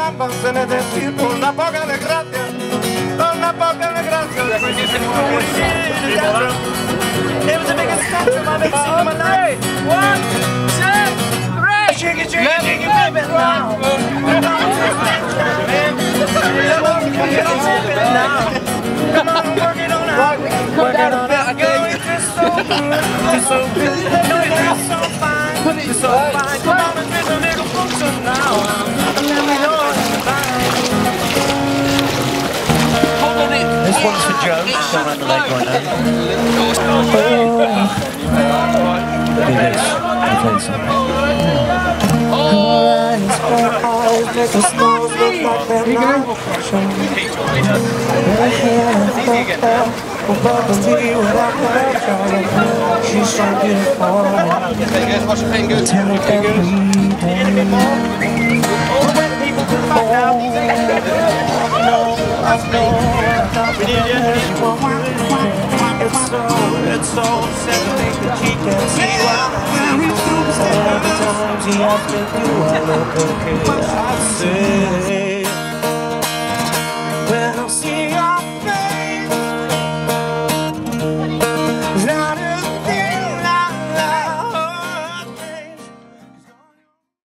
trampa se necesita una poca de gracia, una poca de gracia. It was the biggest touch I've ever seen in my life. 1, 2, 3. Shake it, shake it, shake it, baby, now. Come on, work it on out. Work it on out. Girl, it's just so good. It's so good. No, it's just so fine. It's so fine. Come on and drink a little function now. Let me know it's fine. This one's for Joe, she's around the leg right now. It is. I'll play this She's so beautiful. Tell me it's so sad that she can't see why. Every time she has to do, I look okay. I say